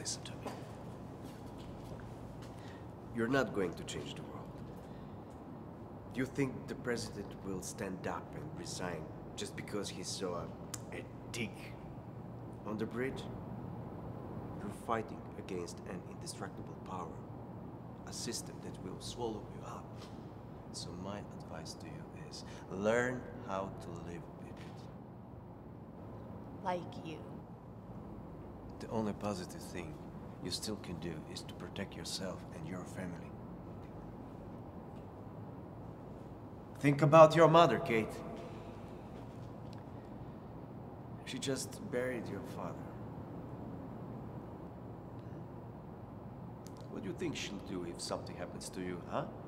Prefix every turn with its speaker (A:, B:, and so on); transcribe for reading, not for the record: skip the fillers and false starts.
A: listen to me.
B: You're not going to change the world. Do you think the president will stand up and resign just because he saw a dig on the bridge? You're fighting against an indestructible power, a system that will swallow you up.
A: So my advice to you is learn how to live with it.
C: Like you.
A: The only positive thing you still can do is to protect yourself and your family.
B: Think about your mother, Kate. She just buried your father. What do you think she'll do if something happens to you, huh?